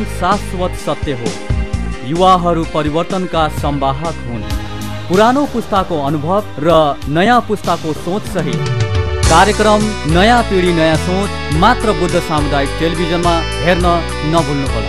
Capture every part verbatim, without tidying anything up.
शाश्वत सत्य हो। युवाहरू परिवर्तनका संवाहक हुन्। पुरानो पुस्ताको अनुभव र नयाँ पुस्ताको सोच सहित कार्यक्रम नयाँ पिढी नयाँ सोच मात्र बुद्ध सामुदायिक टेलिभिजनमा हेर्न नभुल्नुहोला।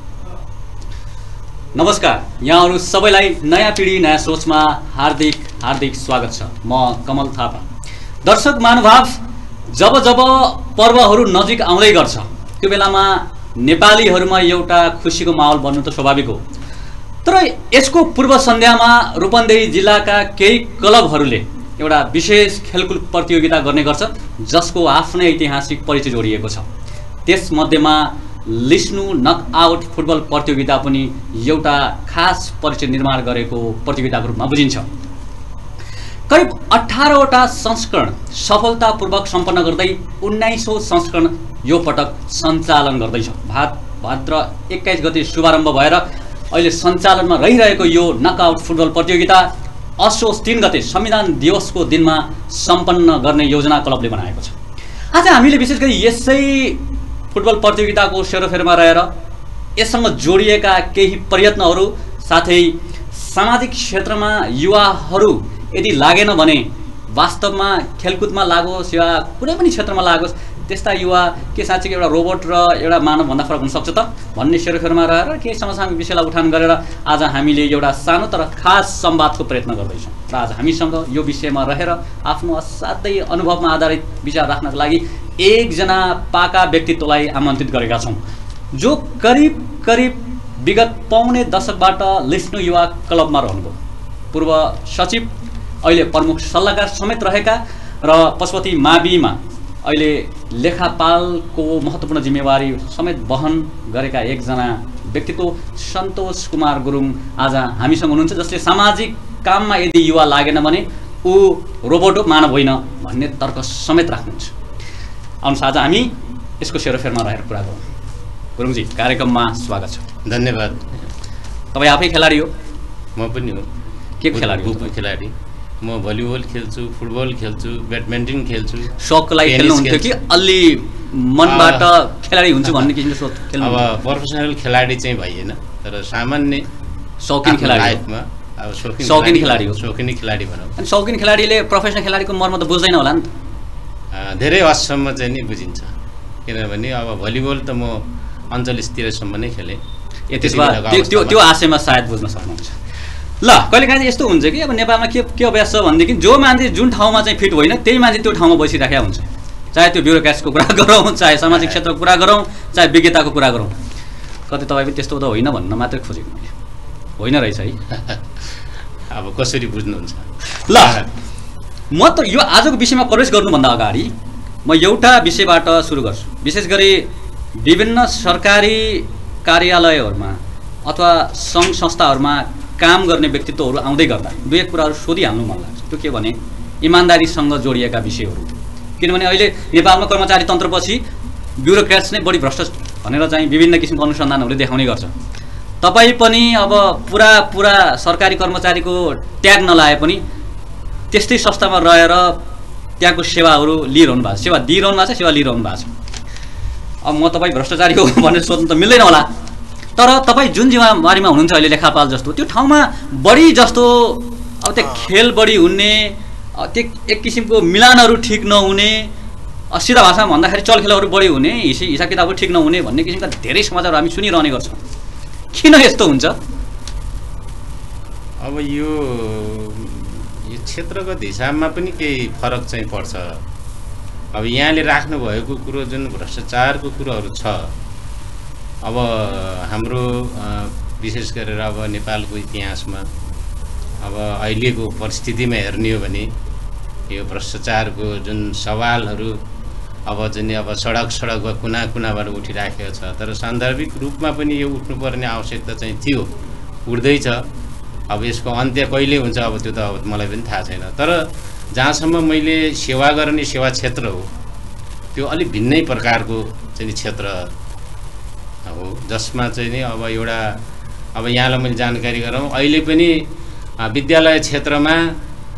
नमस्कार, यहाँहरू सबैलाई नयाँ पिढी नयाँ सोचमा हार्दिक हार्दिक स्वागत छ। म कमल थापा। दर्शक महानुभाव, जब जब पर्वहरू नजिक आउँदै गर्छ त्यो बेलामा नेपालीहरूमा एउटा खुसीको माहौल बन्नु त स्वाभाविक हो। तर यसको पूर्व सन्ध्यामा रूपन्देही जिल्लाका केही क्लबहरूले एउटा विशेष खेलकुद प्रतियोगिता गर्ने गर्छ, जसको आफ्नै ऐतिहासिक परिचय जोडिएको छ। त्यसमध्येमा लिस्नु नकआउट फुटबल प्रतियोगिता पनि एउटा खास परिचय निर्माण गरेको प्रतियोगिताको रूपमा बुझिन्छ। करिब अठारवटा संस्करण सफलतापूर्वक सम्पन्न गर्दै उन्नाइसौँ संस्करण यो पटक सञ्चालन गर्दैछ। भाद भाद्र एक्काइस गते शुभारम्भ भएर अहिले सञ्चालनमा रहिरहेको यो नकआउट फुटबल प्रतियोगिता असोज तीन गते संविधान दिवसको दिनमा सम्पन्न गर्ने योजना क्लबले बनाएको छ। आज हामीले विशेष गरी यसै फुटबल प्रतियोगिताको सेरोफेरोमा रहेर यससँग जोडिएका केही प्रयत्नहरू साथै सामाजिक क्षेत्रमा युवाहरू यदि लागेन भने वास्तवमा खेलकुदमा लागोस् या कुनै पनि क्षेत्रमा लागोस् त्यस्ता युवा के साँच्चै एउटा रोबोट र एउटा मानवभन्दा फरक हुनसक्छ त भन्ने सेरोफेरोमा रहेर केही समसामयिक विषयलाई उठान गरेर आज हामीले एउटा सानो तर खास संवादको प्रयत्न गर्दैछौँ। र आज हामीसँग यो विषयमा रहेर आफ्नो असाध्यै अनुभवमा आधारित विचार राख्नको लागि एकजना पाका व्यक्तित्वलाई आमन्त्रित गरेका छौँ, जो करिब करिब विगत पाउने दशकबाट लिस्नु युवा क्लबमा रहनुभयो। पूर्व सचिव, अहिले प्रमुख सल्लाहकार समेत रहेका र पशुपति माविमा अहिले लेखापालको महत्त्वपूर्ण जिम्मेवारी समेत वहन गरेका एकजना व्यक्तित्व सन्तोष कुमार गुरुङ आज हामीसँग हुनुहुन्छ, जसले सामाजिक काममा यदि युवा लागेन भने ऊ रोबोट हो, मानव होइन भन्ने तर्क समेत राख्नुहुन्छ। आउनुहोस् आज हामी यसको सेरोफेरोमा रहेर कुरा गरौँ। गुरुङजी, कार्यक्रममा स्वागत छ। धन्यवाद। तपाईँ आफै खेलाडी हो? म पनि हो। के खेलाडी हो? खेलाडी म भलिबल खेल्छु, फुटबल खेल्छु, ब्याडमिन्टन खेल्छु। सकको लागि खेल्नुहुन्थ्यो कि अलि मनबाट खेलाडी हुन्छु भन्ने किसिमको सोच खेल्नु? अब प्रोफेसनल खेलाडी चाहिँ भइएन, तर सामान्य शौकिन खेलाडी लाइफमा अब शौकिन शौकिन खेलाडी हो। शौकिन खेलाडी भनौँ। अनि शौकिन खेलाडीले प्रोफेसनल खेलाडीको मर्म त बुझ्दैन होला नि त? धेरै हदसम्म चाहिँ नि बुझिन्छ, किनभने अब भलिबल त म अञ्चल स्तरसम्म नै खेलेँ। त्यो त्यो आशयमा सायद बुझ्न सक्नुहुन्छ। ल, कहिलेकाहीँ यस्तो हुन्छ कि अब नेपालमा के के अभ्यास छ भनेदेखि जो मान्छे जुन ठाउँमा चाहिँ फिट होइन त्यही मान्छे त्यो ठाउँमा बसिराखेको हुन्छ। चाहे त्यो ब्युरोक्रेट्सको कुरा गरौँ, चाहे सामाजिक क्षेत्रको कुरा गरौँ, चाहे विज्ञताको कुरा गरौँ। कतै तपाईँ पनि त्यस्तो त होइन भन्न मात्रै खोजेको मैले। होइन रहेछ है? अब कसरी बुझ्नुहुन्छ? ल, म त यो आजको विषयमा प्रवेश गर्नुभन्दा अगाडि म एउटा विषयबाट सुरु गर्छु। विशेष गरी विभिन्न सरकारी कार्यालयहरूमा अथवा सङ्घ संस्थाहरूमा काम गर्ने व्यक्तित्वहरू आउँदै गर्दा दुई एक कुराहरू सोधिहाल्नु मन लाग्छ। त्यो के भने इमान्दारीसँग जोडिएका विषयहरू। किनभने अहिले नेपालमा कर्मचारी तन्त्रपछि ब्युरोक्रेट्स नै बढी भ्रष्ट भनेर चाहिँ विभिन्न किसिमको अनुसन्धानहरूले देखाउने गर्छ। तपाईँ पनि अब पुरा पुरा सरकारी कर्मचारीको ट्याग नलाए पनि त्यस्तै संस्थामा रहेर त्यहाँको सेवाहरू लिइरहनु भएको छ, सेवा दिइरहनु भएको छ, सेवा लिइरहनु भएको छ। अब म तपाईँ भ्रष्टाचारी हो भनेर सोध्नु त मिल्दैन होला, तर तपाईँ जुन जिम्मेवारीमा हुनुहुन्छ अहिले लेखापाल जस्तो त्यो ठाउँमा बढी जस्तो अब त्यो खेल बढी हुने, त्यो एक किसिमको मिलानहरू ठिक नहुने, सिधा भाषामा भन्दाखेरि चलखेलहरू बढी हुने, हिसाब हिसाब किताबहरू ठिक नहुने भन्ने किसिमका धेरै समाचारहरू हामी सुनिरहने गर्छौँ। किन यस्तो हुन्छ? अब यो यो क्षेत्रगत हिसाबमा पनि केही फरक चाहिँ पर्छ। अब यहाँले राख्नुभएको कुरो जुन भ्रष्टाचारको कुरोहरू छ, अब हाम्रो विशेष गरेर अब नेपालको इतिहासमा अब अहिलेको परिस्थितिमा हेर्ने हो भने यो भ्रष्टाचारको जुन सवालहरू अब जुन अब सडक सडकमा कुना कुनाबाट उठिराखेको छ, तर सान्दर्भिक रूपमा पनि यो उठ्नुपर्ने आवश्यकता चाहिँ थियो, उठ्दैछ। अब यसको अन्त्य कहिले हुन्छ अब त्यो त अब मलाई पनि थाहा छैन। तर जहाँसम्म मैले सेवा गर्ने सेवा क्षेत्र हो त्यो अलिक भिन्नै प्रकारको चाहिँ क्षेत्र हो, जसमा चाहिँ नि अब एउटा अब यहाँलाई मैले जानकारी गराउँ, अहिले पनि विद्यालय क्षेत्रमा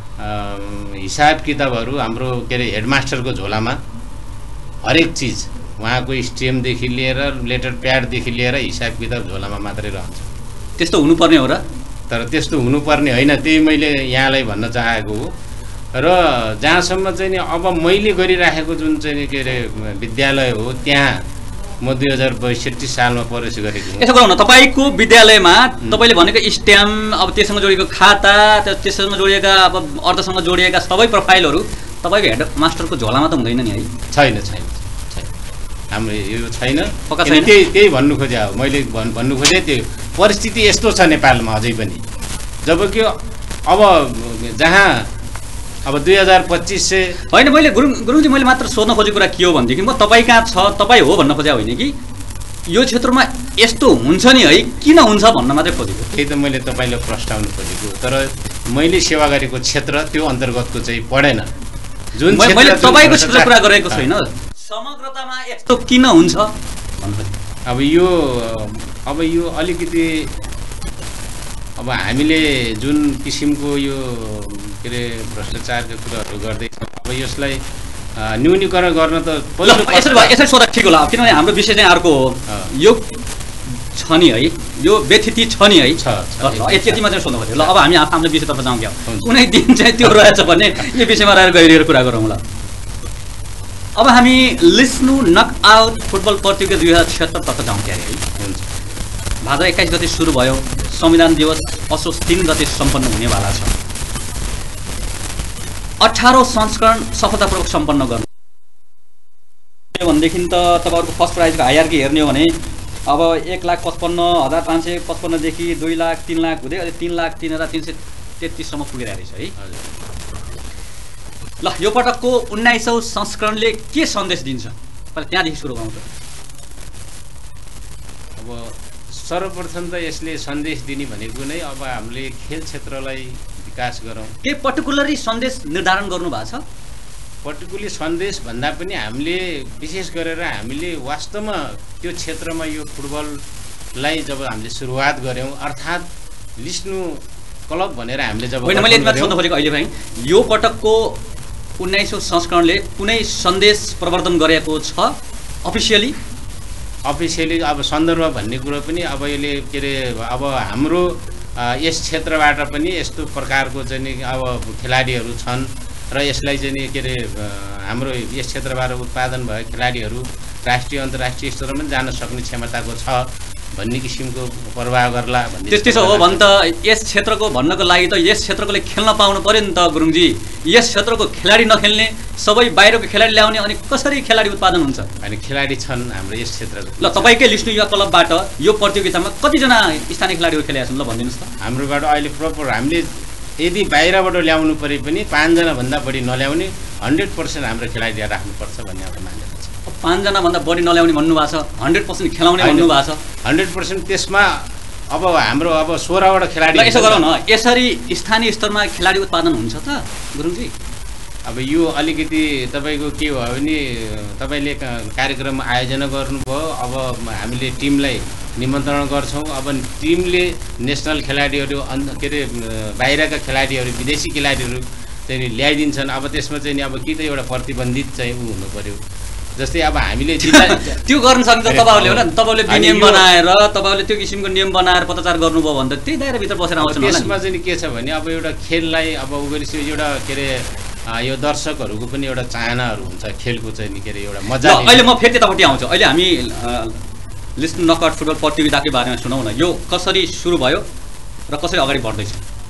हिसाब किताबहरू हाम्रो के अरे हेडमास्टरको झोलामा हरेक चिज उहाँको स्टेमदेखि लिएर लेटर प्याडदेखि लिएर हिसाब किताब झोलामा मात्रै रहन्छ। त्यस्तो हुनुपर्ने हो र? तर त्यस्तो हुनुपर्ने होइन, त्यही मैले यहाँलाई भन्न चाहेको हो। र जहाँसम्म चाहिँ नि अब मैले गरिराखेको जुन चाहिँ नि के अरे विद्यालय हो, त्यहाँ म दुई हजार बैसठी सालमा प्रवेश गरेको हुँ। यसो गरौँ न, तपाईँको विद्यालयमा तपाईँले भनेको स्ट्याम्प, अब त्यससँग जोडिएको खाता, त्यससँग जोडिएका अब अर्थसँग जोडिएका सबै प्रोफाइलहरू तपाईँको हेड मास्टरको झोलामा त हुँदैन नि है? छैन छैन छैन, हाम्रो यो छैन। पक्का छैन? त्यही त्यही भन्नु खोजे हो मैले, भन्नु खोजेँ त्यो परिस्थिति यस्तो छ नेपालमा अझै पनि। जबकि अब जहाँ अब दुई हजार पच्चिस से होइन, मैले गुरुङ गुरुङजी मैले मात्र सोध्न खोजेको कुरा के हो भनेदेखि म तपाईँ कहाँ छ, तपाईँ हो भन्न खोजे होइन कि यो क्षेत्रमा यस्तो हुन्छ नि है, किन हुन्छ भन्न मात्रै खोजेको। त्यही त मैले तपाईँलाई प्रस्ताउनु खोजेको, तर मैले सेवा गरेको क्षेत्र त्यो अन्तर्गतको चाहिँ पढेन। जुन मैले तपाईँको क्षेत्र कुरा गरेको छैन, समग्रतामा यस्तो किन हुन्छ भन्नु खोजेको। अब यो अब यो अलिकति अब हामीले जुन किसिमको यो के अरे भ्रष्टाचारका कुराहरू गर्दैछौँ, अब यसलाई न्यूनीकरण गर्न त पहिलो यसरी सोधा ठिक होला, किनभने हाम्रो विषय चाहिँ अर्को हो। यो छ नि है, यो व्यथिति छ नि है, यति यति मात्रै सोध्नु खोज्यो। ल अब हामी आफ्नो विषयतर्फ जाउँ क्या, कुनै दिन चाहिँ त्यो रहेछ भने यो विषयमा रहेर गहिरिएर कुरा गरौँ। ल अब हामी लिस्नु नक आउट फुटबल प्रतियोगिता दुई हजार छिहत्तरतर्फ जाउँ क्या है। हुन्छ। भाद्र एक्काइस गते सुरु भयो, संविधान दिवस असोज तिन गते सम्पन्न हुनेवाला छ। अठारौँ संस्करण सफलतापूर्वक सम्पन्न गर्नु भनेदेखि त तपाईँहरूको फर्स्ट प्राइजको हायरकी हेर्ने हो भने अब एक लाख पचपन्न हजार पाँच सय पचपन्नदेखि दुई लाख तिन लाख हुँदै अहिले तिन लाख तिन हजार तिन सय तेत्तिससम्म पुगिरहेको रहेछ है। ल यो पटकको उन्नाइसौँ संस्करणले के सन्देश दिन्छ, पहिला त्यहाँदेखि सुरु गरौँ त। अब सर्वप्रथम त यसले सन्देश दिने भनेको नै अब हामीले खेल क्षेत्रलाई विकास गरौँ। के पर्टिकुलरली सन्देश निर्धारण गर्नु भएको छ? पर्टिकुलरली सन्देश भन्दा पनि हामीले विशेष गरेर हामीले वास्तवमा त्यो क्षेत्रमा यो फुटबललाई जब हामीले सुरुवात गऱ्यौँ, अर्थात् लिस्नु क्लब भनेर हामीले जब होइन, मैले यति मात्र सोध्न खोजेको अहिले पनि यो पटकको उन्नाइसौँ संस्करणले कुनै सन्देश प्रवर्धन गरेको छ अफिसियली? अफिसियली अब सन्दर्भ भन्ने कुरो पनि अब यसले के अरे अब हाम्रो यस क्षेत्रबाट पनि यस्तो प्रकारको चाहिँ नि अब खेलाडीहरू छन् र यसलाई चाहिँ नि के अरे हाम्रो यस क्षेत्रबाट उत्पादन भए खेलाडीहरू राष्ट्रिय अन्तर्राष्ट्रिय स्तरमा पनि जान सक्ने क्षमताको छ भन्ने किसिमको प्रभाव गर्ला भन्ने। त्यस्तो हो भने त यस क्षेत्रको भन्नको लागि त यस क्षेत्रकोले खेल्न पाउनु पर्यो नि त गुरुङजी। यस क्षेत्रको खेलाडी नखेल्ने, सबै बाहिरको खेलाडी ल्याउने, अनि कसरी खेलाडी उत्पादन हुन्छ? अनि खेलाडी छन् हाम्रो यस क्षेत्रको। ल तपाईँकै लिस्नु युवा क्लबबाट यो प्रतियोगितामा कतिजना स्थानीय खेलाडीहरू खेलेका छन् ल भनिदिनुहोस् त। हाम्रोबाट अहिले प्रपर हामीले यदि बाहिरबाट ल्याउनु परे पनि पाँचजना भन्दा बढी नल्याउने, हन्ड्रेड पर्सेन्ट हाम्रो खेलाडी राख्नुपर्छ भन्ने एउटा मान्यता छ। पाँचजना भन्दा बढी नल्याउने भन्नुभएको छ, हन्ड्रेड पर्सेन्ट खेलाउने भन्नुभएको छ। हन्ड्रेड पर्सेन्ट त्यसमा अब हाम्रो अब सोह्रवटा खेलाडी। यसो गरौँ न, यसरी स्थानीय स्तरमा खेलाडी उत्पादन हुन्छ त गुरुङजी? अब यो अलिकति तपाईँको के भयो भने तपाईँले कार्यक्रम आयोजना गर्नुभयो, अब हामीले टिमलाई निमन्त्रण गर्छौँ। अब टिमले नेसनल खेलाडीहरू अन्त के अरे बाहिरका खेलाडीहरू, विदेशी खेलाडीहरू चाहिँ ल्याइदिन्छन्। अब त्यसमा चाहिँ नि अब कि त एउटा प्रतिबन्धित चाहिँ ऊ हुनु पऱ्यो। जस्तै अब हामीले त्यो गर्न सक्छ तपाईँहरूले हो न, तपाईँले नियम बनाएर तपाईँले त्यो किसिमको नियम बनाएर पत्रचार गर्नुभयो भने त त्यही दायराभित्र बसेर आउँछ। त्यसमा चाहिँ के छ भने अब एउटा खेललाई अब उ गरेपछि एउटा के अरे यो दर्शकहरूको पनि एउटा चाहनाहरू हुन्छ खेलको चाहिँ नि के अरे एउटा मजा। अहिले म फेरि त्यतापट्टि आउँछु। अहिले हामी लिस्ट नकआउट फुटबल प्रतियोगिताकै बारेमा सुनौँ न, यो कसरी सुरु भयो र कसरी अगाडि बढ्दैछ?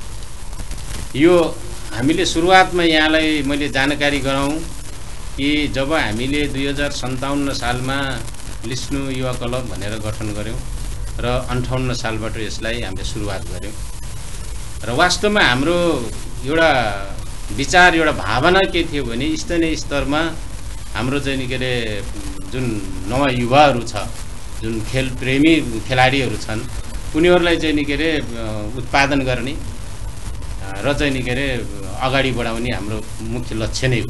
यो हामीले सुरुवातमा यहाँलाई मैले जानकारी गराउँ कि जब हामीले दुई हजार सन्ताउन्न सालमा लिस्नु युवा क्लब भनेर गठन गऱ्यौँ र अन्ठाउन्न सालबाट यसलाई हामीले सुरुवात गऱ्यौँ। र वास्तवमा हाम्रो एउटा विचार, एउटा भावना के थियो भने स्थानीय स्तरमा हाम्रो चाहिँ नि के अरे जुन नयाँ युवाहरू छ, जुन खेल प्रेमी खेलाडीहरू छन्, उनीहरूलाई चाहिँ नि के अरे उत्पादन गर्ने र चाहिँ नि के अरे अगाडि बढाउने हाम्रो मुख्य लक्ष्य नै हो।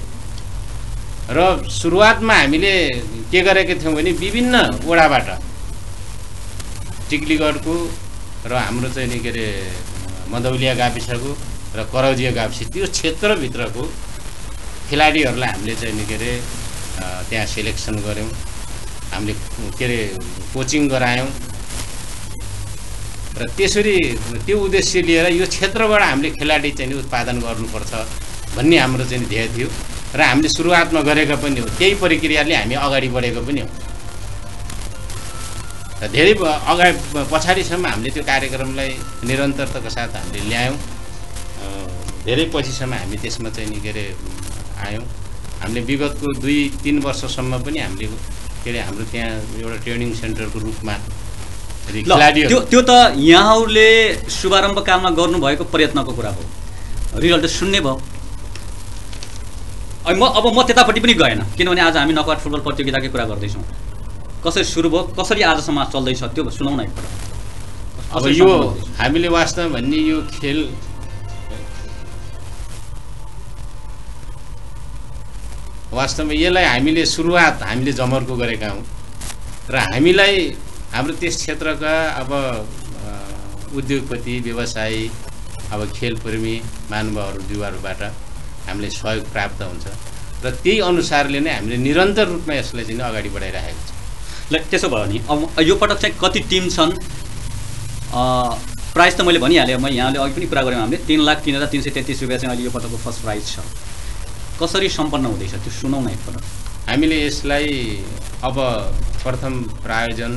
र सुरुवातमा हामीले के गरेका थियौँ भने विभिन्न वडाबाट, टिक्लीगढको र हाम्रो चाहिँ नि के अरे मधौलिया गाविसको र करौजिया गाविस, त्यो क्षेत्रभित्रको खेलाडीहरूलाई हामीले चाहिँ नि के अरे त्यहाँ सेलेक्सन गऱ्यौँ हामीले के अरे कोचिङ गरायौँ र त्यसरी त्यो उद्देश्य लिएर यो क्षेत्रबाट हामीले खेलाडी चाहिँ उत्पादन गर्नुपर्छ भन्ने हाम्रो चाहिँ ध्येय थियो र हामीले सुरुवातमा गरेका पनि हो। त्यही प्रक्रियाले हामी अगाडि बढेको पनि हो र धेरै अगाडि पछाडिसम्म हामीले त्यो कार्यक्रमलाई निरन्तरताका साथ हामीले ल्यायौँ। धेरै पछिसम्म हामी त्यसमा चाहिँ नि के अरे आयौँ। हामीले विगतको दुई तिन वर्षसम्म पनि हामीले के अरे हाम्रो त्यहाँ एउटा ट्रेनिङ सेन्टरको रूपमा त्यो त्यो त यहाँहरूले शुभारम्भ कालमा गर्नुभएको प्रयत्नको कुरा हो, रिजल्ट शून्य भयो। म अब म त्यतापट्टि पनि गएन, किनभने आज हामी नकआउट फुटबल प्रतियोगिताकै कुरा गर्दैछौँ। कसरी सुरु भयो, कसरी आजसम्म चल्दैछ त्यो सुनाउन एकपल्ट। अब यो हामीले वास्तवमा भन्ने यो खेल वास्तवमा यसलाई हामीले सुरुवात हामीले जमर्को गरेका हौँ र हामीलाई हाम्रो त्यस क्षेत्रका अब उद्योगपति व्यवसायी अब खेलप्रेमी महानुभावहरू युवाहरूबाट हामीले सहयोग प्राप्त हुन्छ र त्यही अनुसारले नै हामीले निरन्तर रूपमा यसलाई चाहिँ अगाडि बढाइरहेको छ। ल त्यसो भयो नि अब यो पटक चाहिँ कति टिम छन्? प्राइज त मैले भनिहालेँ, म यहाँले अघि पनि कुरा गऱ्यौँ हामीले तीन लाख तीन हजार तिन सय तेत्तिस रुपियाँ चाहिँ अहिले यो पटकको फर्स्ट प्राइज छ। कसरी सम्पन्न हुँदैछ त्यो सुनाउन एकपल्ट। हामीले यसलाई अब प्रथम प्रायोजन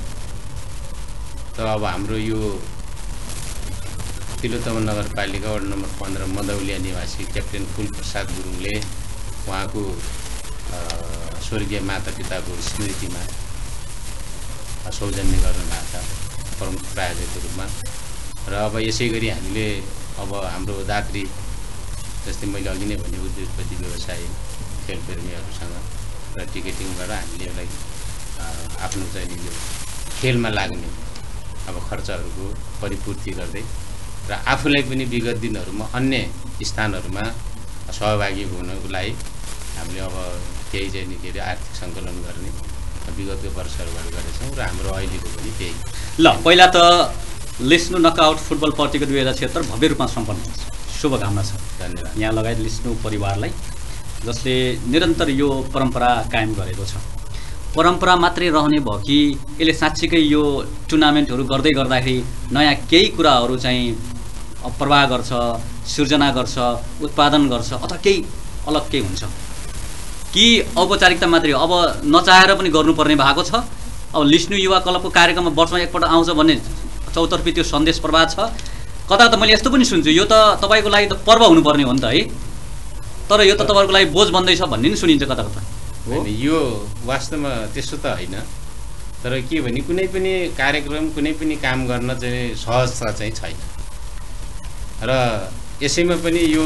त अब हाम्रो यो तिलोत्तमा नगरपालिका वार्ड नम्बर पन्ध्र मधौलिया निवासी क्याप्टेन फुलप्रसाद गुरुङले उहाँको स्वर्गीय माता पिताको स्मृतिमा सौजन्य गर्नुभएको छ प्रमुख प्रायोजकको रूपमा। र अब यसै गरी हामीले अब हाम्रो दात्री जस्तै मैले अघि नै भने उद्योगपति व्यवसायी खेलप्रेमीहरूसँग र टिकटिङबाट हामीले यसलाई आफ्नो चाहिँ यो खेलमा लाग्ने अब खर्चहरूको परिपूर्ति गर्दै र आफूलाई पनि विगत दिनहरूमा अन्य स्थानहरूमा सहभागी हुनको लागि हामीले अब केही चाहिँ के अरे आर्थिक सङ्कलन गर्ने विगतको वर्षहरूबाट गरेछौँ र हाम्रो अहिलेको पनि त्यही। ल पहिला त लिस्नु नकआउट फुटबल प्रतियोगिता दुई हजार छिहत्तर भव्य रूपमा सम्पन्न हुन्छ, शुभकामना छ। धन्यवाद। यहाँ लगायत लिस्नु परिवारलाई जसले निरन्तर यो परम्परा कायम गरेको छ। परम्परा मात्रै रहने भयो कि यसले साँच्चीकै यो टुर्नामेन्टहरू गर्दै गर्दाखेरि नयाँ केही कुराहरू चाहिँ प्रवाह गर्छ, सिर्जना गर्छ, उत्पादन गर्छ अथवा केही अलग केही हुन्छ कि औपचारिकता मात्रै हो? अब नचाहेर पनि गर्नुपर्ने भएको छ। अब लिस्नु युवा क्लबको कार्यक्रममा वर्षमा एकपल्ट आउँछ भन्ने चौतर्फी त्यो सन्देश प्रवाह छ। कता त मैले यस्तो पनि सुन्छु यो त तपाईँको लागि त पर्व हुनुपर्ने हो नि त है, तर यो त तपाईँको लागि बोझ बन्दैछ भन्ने नि सुनिन्छ कता कता। होइन यो वास्तवमा त्यस्तो त होइन, तर के भने कुनै पनि कार्यक्रम कुनै पनि काम गर्न चाहिँ सहजता चाहिँ छैन र यसैमा पनि यो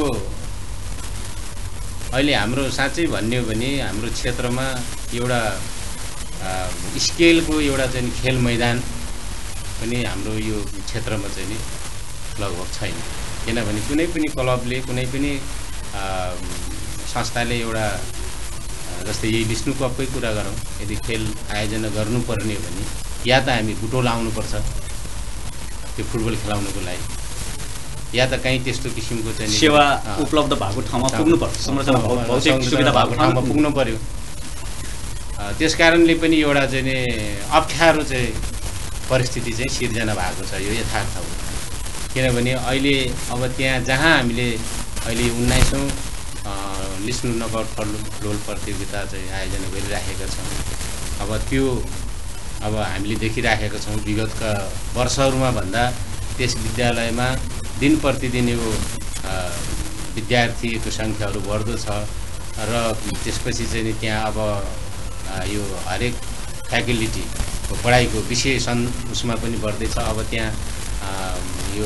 अहिले हाम्रो साँच्चै भन्ने हो भने हाम्रो क्षेत्रमा एउटा स्केलको एउटा चाहिँ खेल मैदान पनि हाम्रो यो क्षेत्रमा चाहिँ नि लगभग छैन। किनभने कुनै पनि क्लबले कुनै पनि संस्थाले एउटा जस्तै यही विष्णु कपकै कुरा गरौँ, यदि खेल आयोजना गर्नुपर्ने हो भने या त हामी बुटोल आउनुपर्छ त्यो फुटबल खेलाउनको लागि, या त कहीँ त्यस्तो किसिमको चाहिँ सेवा उपलब्ध भएको ठाउँमा पुग्नुपर्छ, संरचना भौतिक सुविधा भएको ठाउँमा पुग्नु पर्यो। त्यस कारणले पनि एउटा चाहिँ नि अप्ठ्यारो चाहिँ परिस्थिति चाहिँ सिर्जना भएको छ, यो यथार्थ हो। किनभने अहिले अब त्यहाँ जहाँ हामीले अहिले उन्नाइसौँ लिस्नु नकआउट फुटबल प्रतियोगिता चाहिँ आयोजना गरिराखेका छौँ। अब त्यो अब हामीले देखिराखेका छौँ विगतका वर्षहरूमा भन्दा त्यस विद्यालयमा दिन प्रतिदिन यो विद्यार्थीको सङ्ख्याहरू बढ्दो छ र त्यसपछि चाहिँ नि त्यहाँ अब यो हरेक फ्याकल्टीको पढाइको विषय सन् उसमा पनि बढ्दैछ। अब त्यहाँ यो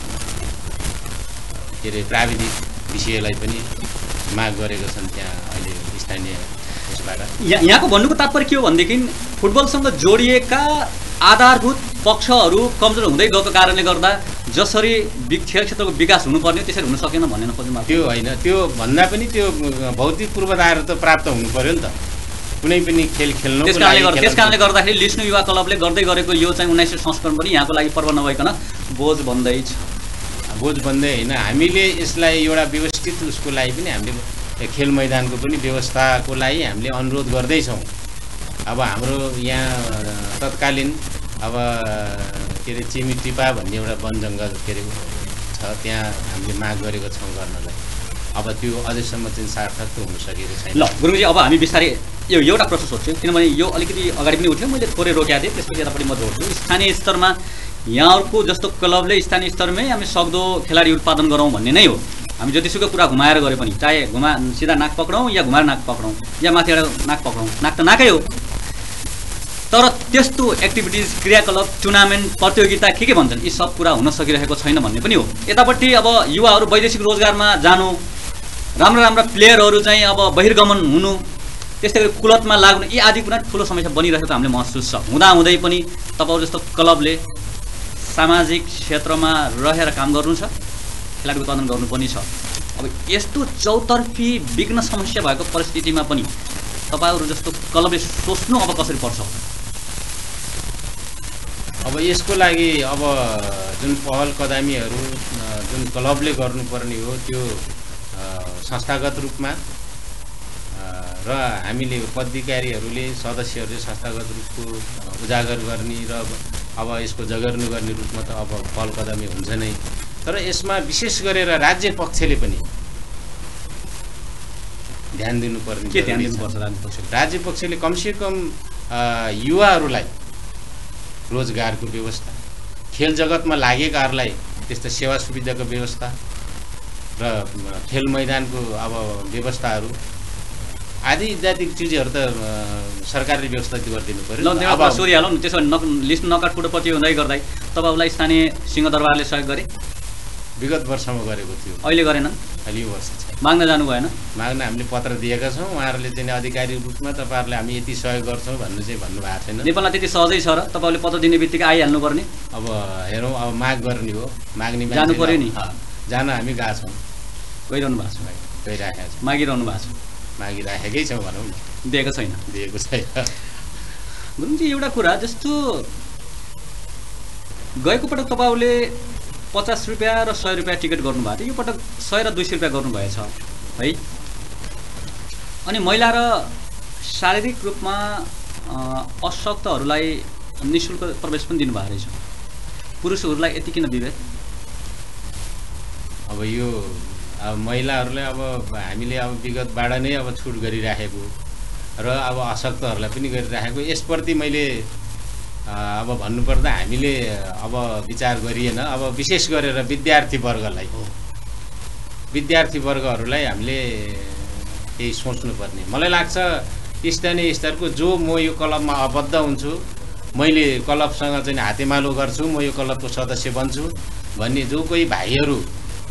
के अरे प्राविधिक विषयलाई पनि माग गरेका छन् त्यहाँ अहिले स्थानीय उसबाट। यहाँ यहाँको भन्नुको तात्पर्य के हो भनेदेखि फुटबलसँग जोडिएका आधारभूत पक्षहरू कमजोर हुँदै गएको कारणले गर्दा जसरी खेल क्षेत्रको विकास हुनुपर्ने त्यसरी हुन सकेन भन्ने नखोज्नु त्यो होइन, त्यो भन्दा पनि त्यो भौतिक पूर्वाधार त प्राप्त हुनु पर्यो नि त कुनै पनि खेल खेल्नु। त्यस कारणले गर्दा त्यस कारणले गर्दाखेरि लिस्नु युवा क्लबले गर्दै गरेको यो चाहिँ उन्नाइसौँ संस्करण पनि यहाँको लागि पर्व नभइकन बोझ बन्दैछ। बोझ बन्दै होइन, हामीले यसलाई एउटा व्यवस्थित उसको लागि पनि हामीले खेल मैदानको पनि व्यवस्थाको लागि हामीले अनुरोध गर्दैछौँ। अब हाम्रो यहाँ तत्कालीन अब के अरे चिमी टिपा भन्ने एउटा वन जङ्गल के अरे छ, त्यहाँ हामीले माग गरेको छौँ गर्नलाई। अब त्यो अझैसम्म चाहिँ सार्थक हुन सकेको छैन। ल गुरुङजी, अब हामी बिस्तारै यो एउटा प्रश्न सोध्छु, किनभने यो अलिकति अगाडि पनि उठ्यो, मैले थोरै रोक्या थिएँ, त्यसपछि यतापट्टि म जोड्छु। स्थानीय स्तरमा यहाँहरूको जस्तो क्लबले स्थानीय स्तरमै हामी सक्दो खेलाडी उत्पादन गरौँ भन्ने नै हो। हामी जतिसुकै कुरा घुमाएर गरे पनि, चाहे घुमा सिधा नाक पक्रौँ या घुमाएर नाक पक्रौँ या माथिबाट नाक पक्रौँ, नाक त नाकै हो। तर त्यस्तो एक्टिभिटिज, क्रियाकलाप, टुर्नामेन्ट, प्रतियोगिता के के भन्छन्, यी सब कुरा हुन सकिरहेको छैन भन्ने पनि हो। यतापट्टि अब युवाहरू वैदेशिक रोजगारमा जानु, राम्रा राम्रा प्लेयरहरू चाहिँ अब बहिर्गमन हुनु, त्यस्तै गरी कुलतमा लाग्नु, यी आदि कुरा ठुलो समस्या बनिरहेको हामीले महसुस छ। हुँदाहुँदै पनि तपाईँहरू जस्तो क्लबले सामाजिक क्षेत्रमा रहेर काम गर्नु छ, खेलाडी उत्पादन गर्नुपर्ने छ। अब यस्तो चौतर्फी विघ्न समस्या भएको परिस्थितिमा पनि तपाईँहरू जस्तो क्लबले सोच्नु अब कसरी पर्छ? अब यसको लागि अब जुन पहल कदमीहरू जुन क्लबले गर्नुपर्ने हो त्यो संस्थागत रूपमा र हामीले पदाधिकारीहरूले सदस्यहरूले संस्थागत रूपको उजागर गर्ने र अब यसको जगर्नु गर्ने रूपमा त अब पहल कदमी हुन्छ नै। तर यसमा विशेष गरेर राज्य पक्षले पनि ध्यान दिनुपर्ने के ध्यान दिनुपर्छ राज्य पक्षले? राज्य पक्षले कमसेकम युवाहरूलाई रोजगारको व्यवस्था, खेल जगतमा लागेकाहरूलाई त्यस्तो सेवा सुविधाको व्यवस्था र खेल मैदानको अब व्यवस्थाहरू आदि इत्यादि चिजहरू त सरकारले व्यवस्था गरिदिनु पर्यो। ल अब सोधिहालौँ न, त्यसो भने लिस्ट नकाटकुटो पछि हुँदै गर्दै तपाईँहरूलाई स्थानीय सिंहदरबारले सहयोग गरे? विगत वर्षमा गरेको थियो, अहिले गरेन? अहिले यो वर्ष चाहिँ माग्न जानु भएन? माग्न हामीले पत्र दिएका छौँ, उहाँहरूले चाहिँ अधिकारी रूपमा तपाईँहरूले हामी यति सहयोग गर्छौँ भन्नु चाहिँ भन्नुभएको छैन। नेपालमा त्यति सहजै छ र तपाईँले पत्र दिने बित्तिकै आइहाल्नु पर्ने? अब हेरौँ, अब माग गर्ने हो, माग्ने जानु पर्यो नि। जान हामी गएको छौँ, गइरहनु भएको छ, गइराखेका छौँ, मागिरहनु भएको छ, मागिराखेकै छौँ भनौँ न। दिएको छैन? दिएको छैन। गुरुङजी, एउटा कुरा जस्तो गएको पटक तपाईँहरूले पचास रुपियाँ र सय रुपियाँ टिकट गर्नुभएको थियो, यो पटक सय र दुई सय रुपियाँ गर्नुभएछ है। अनि महिला र शारीरिक रूपमा अशक्तहरूलाई नि शुल्क प्रवेश पनि दिनुभएको रहेछ, पुरुषहरूलाई यति किन विभेद? अब यो अब महिलाहरूलाई अब हामीले अब विगतबाट नै अब छुट गरिराखेको र अब अशक्तहरूलाई पनि गरिराखेको, यसप्रति मैले अब भन्नुपर्दा हामीले अब विचार गरिएन। अब विशेष गरेर विद्यार्थी वर्गलाई विद्यार्थी वर्गहरूलाई हामीले केही सोच्नुपर्ने मलाई लाग्छ। स्थानीय स्तरको जो म यो क्लबमा आबद्ध हुन्छु, मैले क्लबसँग चाहिँ हातेमालो गर्छु, म यो क्लबको सदस्य बन्छु भन्ने जो कोही भाइहरू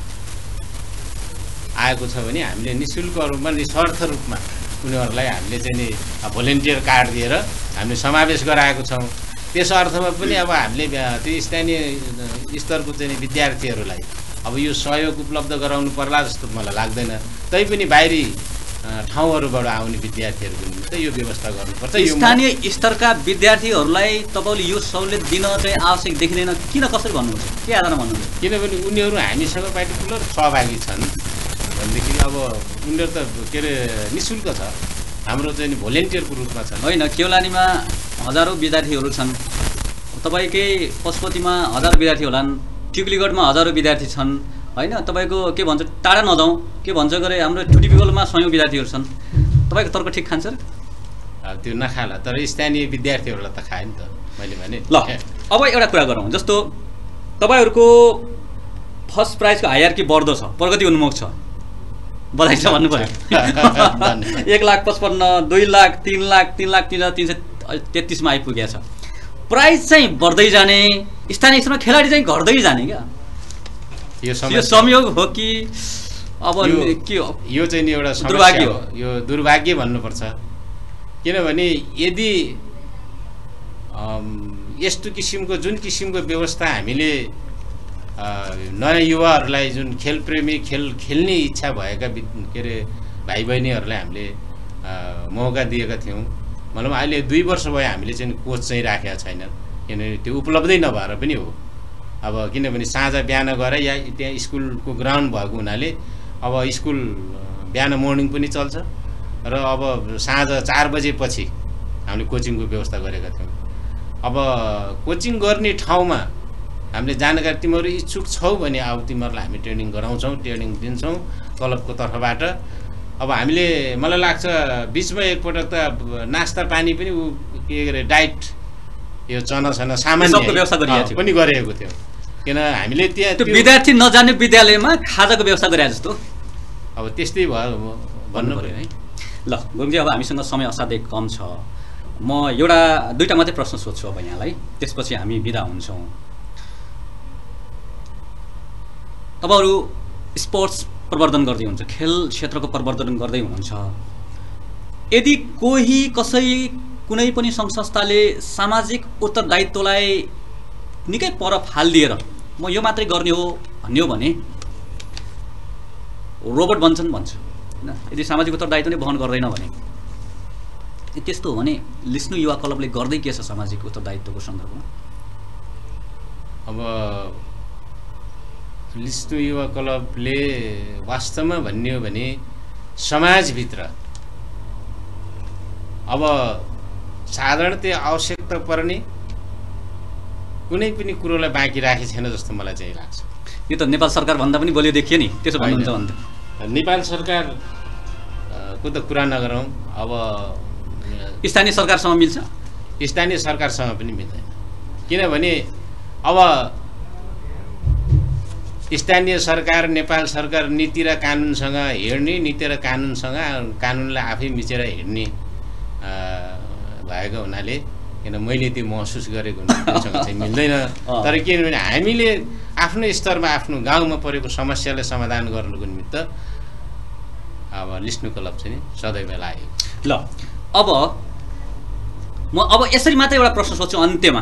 आएको छ भने हामीले निःशुल्क रूपमा निस्वार्थ रूपमा उनीहरूलाई हामीले चाहिँ नि भोलिन्टियर कार्ड दिएर हामीले समावेश गराएको छौँ। त्यस अर्थमा पनि अब हामीले त्यो स्थानीय स्तरको चाहिँ विद्यार्थीहरूलाई अब यो सहयोग उपलब्ध गराउनु पर्ला जस्तो मलाई लाग्दैन। तैपनि बाहिरी ठाउँहरूबाट आउने विद्यार्थीहरूको निम्ति यो व्यवस्था गर्नुपर्छ। स्थानीय स्तरका विद्यार्थीहरूलाई तपाईँले यो सहुलियत दिन चाहिँ आवश्यक देखिँदैन, किन कसरी भन्नुहुन्छ, के आधारमा भन्नुहुन्छ? किनभने उनीहरू हामीसँग पार्टिकुलर सहभागी छन् भनेदेखि अब उनीहरू त के अरे निःशुल्क छ, हाम्रो चाहिँ भोलिन्टियरको रूपमा छन्। होइन, केवलानीमा हजारौँ विद्यार्थीहरू छन्, तपाईँकै पशुपतिमा हजारौँ विद्यार्थी होलान्, टिक्लीगढमा हजारौँ विद्यार्थी छन् होइन। तपाईँको के भन्छ, टाढा नजाउँ, के भन्छ गरे हाम्रो टुटी पिगलमा सयौँ विद्यार्थीहरू छन्, तपाईँको तर्क ठिक खान्छ र? त्यो नखाला, तर स्थानीय विद्यार्थीहरूलाई त खायो नि त मैले भने। ल अब एउटा कुरा गरौँ, जस्तो तपाईँहरूको फर्स्ट प्राइजको हायरकी बढ्दो छ, प्रगति उन्मुख छ, बधाई छ भन्नु पऱ्यो। एक लाख पचपन्न, दुई लाख, तिन लाख, तिन लाख तिन हजार तिन सय तेत्तिसमा आइपुगेको छ। प्राइज चाहिँ बढ्दै जाने, स्थानीय स्तरमा खेलाडी चाहिँ घट्दै जाने क्या, यो संयोग हो कि अब के हो? यो चाहिँ नि एउटा दुर्भाग्य हो, यो दुर्भाग्य भन्नुपर्छ। किनभने यदि यस्तो किसिमको जुन किसिमको व्यवस्था हामीले नयाँ युवाहरूलाई जुन खेलप्रेमी खेल खेल्ने इच्छा भएका के अरे भाइ बहिनीहरूलाई हामीले मौका दिएका थियौँ। भनौँ अहिले दुई वर्ष भयो हामीले चाहिँ कोच चाहिँ राखेका छैन, किनभने त्यो उपलब्धै नभएर पनि हो। अब किनभने साँझ बिहान गएर या त्यहाँ स्कुलको ग्राउन्ड भएको हुनाले अब स्कुल बिहान मर्निङ पनि चल्छ र अब साँझ चार बजेपछि हामीले कोचिङको व्यवस्था गरेका थियौँ। अब कोचिङ गर्ने ठाउँमा हामीले जानकारी तिमीहरू इच्छुक छौ भने अब तिमीहरूलाई हामी ट्रेनिङ गराउँछौँ, ट्रेनिङ दिन्छौँ क्लबको तर्फबाट। अब हामीले मलाई लाग्छ बिचमा एकपटक त नास्ता पानी पनि ऊ के अरे डाइट यो चना छना सामान्य सबको व्यवस्था गरिएको थियो पनि गरेको थियो। किन हामीले त्यहाँ त्यो विद्यार्थी नजाने विद्यालयमा खाजाको व्यवस्था गरे जस्तो अब त्यस्तै भयो भन्नु पर्यो है। ल गुरुङजी, अब हामीसँग समय असाध्यै कम छ। म एउटा दुईवटा मात्रै प्रश्न सोध्छु अब यहाँलाई, त्यसपछि हामी बिदा हुन्छौँ। तपाईँहरू स्पोर्ट्स प्रवर्धन गर्दै हुनुहुन्छ, खेल क्षेत्रको प्रवर्धन गर्दै हुनुहुन्छ। यदि कोही कसै कुनै पनि सङ्घ संस्थाले सामाजिक उत्तरदायित्वलाई निकै पर फालिदिएर म यो मात्रै गर्ने हो भन्ने हो भने रोबोट बन्छन् भन्छ होइन। यदि सामाजिक उत्तरदायित्व नै वहन गर्दैन भने, त्यस्तो हो भने लिस्नु युवा क्लबले गर्दै के छ सामाजिक उत्तरदायित्वको सन्दर्भमा? अब लिस्नु युवा क्लबले वास्तवमा भन्ने हो भने समाजभित्र अब साधारणतया आवश्यकता पर्ने कुनै पनि कुरोलाई बाँकी राखेको छैन जस्तो मलाई चाहिँ लाग्छ। यो त नेपाल सरकार भन्दा पनि बलियो देखियो नि, त्यसो भन्नुहुन्छ भने नेपाल सरकार को त कुरा नगरौँ, अब स्थानीय सरकारसँग मिल्छ? स्थानीय सरकारसँग पनि मिल्दैन। किनभने अब स्थानीय सरकार नेपाल सरकार नीति र कानुनसँग हिँड्ने, नीति र कानुनसँग कानुनलाई आफै मिचेर हिँड्ने भएको हुनाले, किन मैले त्यो महसुस गरेको हुनासँग चाहिँ मिल्दैन। तर किनभने हामीले आफ्नो स्तरमा आफ्नो गाउँमा परेको समस्यालाई समाधान गर्नुको निमित्त अब लिस्नु क्लब चाहिँ सदैव लाग्यो। ल अब म अब यसरी मात्रै एउटा प्रश्न सोध्छु अन्त्यमा,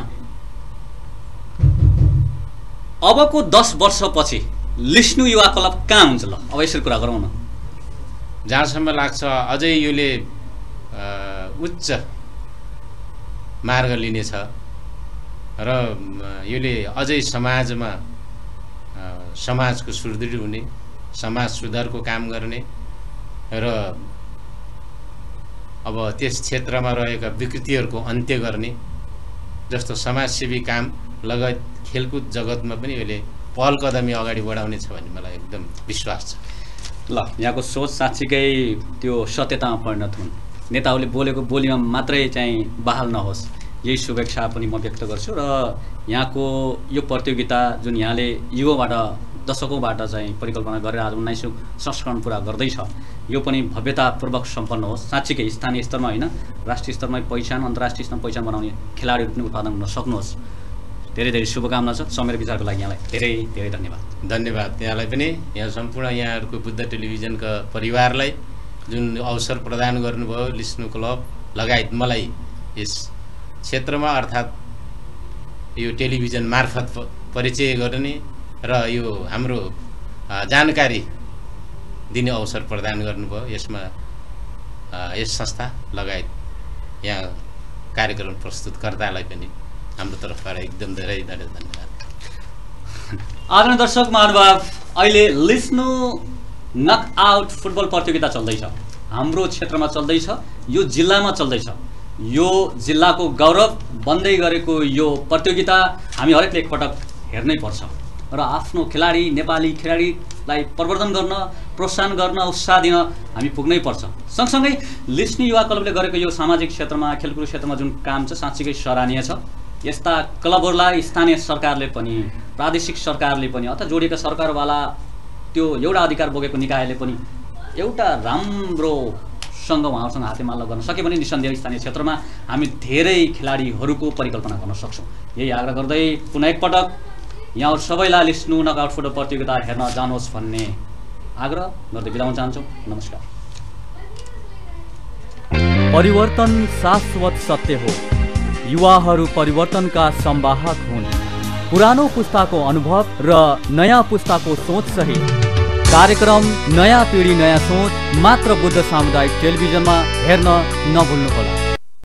अबको दस वर्षपछि लिस्नु युवा क्लब कहाँ हुन्छ? ल अब यसरी कुरा गरौँ न। जहाँसम्म लाग्छ अझै योले उच्च मार्ग लिनेछ र योले अझै समाजमा समाजको सुदृढ हुने, समाज सुधारको काम गर्ने र अब त्यस क्षेत्रमा रहेका विकृतिहरूको अन्त्य गर्ने जस्तो समाजसेवी काम लगायत खेलकुद जगतमा पनि यसले पहल कदमी अगाडि बढाउने छ भन्ने मलाई एकदम विश्वास छ। ल यहाँको सोच साँच्चीकै त्यो सत्यतामा परिणत हुन्, नेताहरूले बोलेको बोलीमा मात्रै चाहिँ बहाल नहोस्, यही शुभेच्छा पनि म व्यक्त गर्छु। र यहाँको यो प्रतियोगिता जुन यहाँले युवाबाट दशकौँबाट चाहिँ परिकल्पना गरेर आज उन्नाइसौँ संस्करण पुरा गर्दैछ, यो पनि भव्यतापूर्वक सम्पन्न होस्। साँच्चीकै स्थानीय स्तरमा होइन, राष्ट्रिय स्तरमा पहिचान, अन्तर्राष्ट्रिय स्तरमा पहिचान बनाउने खेलाडीहरू पनि उत्पादन गर्न सक्नुहोस्। धेरै धेरै शुभकामना छ। समय र विचारको लागि यहाँलाई धेरै धेरै धन्यवाद। धन्यवाद यहाँलाई पनि, यहाँ सम्पूर्ण यहाँहरूको बुद्ध टेलिभिजनका परिवारलाई जुन अवसर प्रदान गर्नुभयो, लिस्नु क्लब लगायत मलाई यस क्षेत्रमा अर्थात् यो टेलिभिजन मार्फत परिचय गर्ने र यो हाम्रो जानकारी दिने अवसर प्रदान गर्नुभयो। यसमा यस संस्था लगायत यहाँ कार्यक्रम प्रस्तुतकर्तालाई पनि हाम्रो तर्फबाट एकदम धेरै धेरै धन्यवाद। आदरणीय दर्शक महानुभाव, अहिले लिस्नु नकआउट फुटबल प्रतियोगिता चल्दैछ, हाम्रो क्षेत्रमा चल्दैछ, यो जिल्लामा चल्दैछ। यो जिल्लाको गौरव बन्दै गरेको यो प्रतियोगिता हामी हरेकले एकपटक हेर्नै पर्छ र आफ्नो खेलाडी, नेपाली खेलाडीलाई प्रवर्धन गर्न, प्रोत्साहन गर्न, उत्साह दिन हामी पुग्नै पर्छ। सँगसँगै लिस्नु युवा क्लबले गरेको यो सामाजिक क्षेत्रमा, खेलकुद क्षेत्रमा जुन काम छ साँच्चीकै सराहनीय छ। यस्ता क्लबहरूलाई स्थानीय सरकारले पनि, प्रादेशिक सरकारले पनि, अथवा जोडिएका सरकारवाला त्यो एउटा अधिकार बोकेको निकायले पनि एउटा राम्रोसँग उहाँहरूसँग हातेमालो गर्न सक्यो भने निसन्देह स्थानीय क्षेत्रमा हामी धेरै खेलाडीहरूको परिकल्पना गर्न सक्छौँ। यही आग्रह गर्दै पुनः एकपटक यहाँहरू सबैलाई लिस्नु नकआउट फुटबल प्रतियोगिता हेर्न जानुहोस् भन्ने आग्रह गर्दै बिदा हुन चाहन्छौँ। नमस्कार। परिवर्तन शाश्वत सत्य हो, युवाहरू परिवर्तनका संवाहक हुन्। पुरानो पुस्ताको अनुभव र नयाँ पुस्ताको सोच सहित कार्यक्रम नयाँ पिढी नयाँ सोच मात्र बुद्ध सामुदायिक टेलिभिजनमा हेर्न नभुल्नुहोला।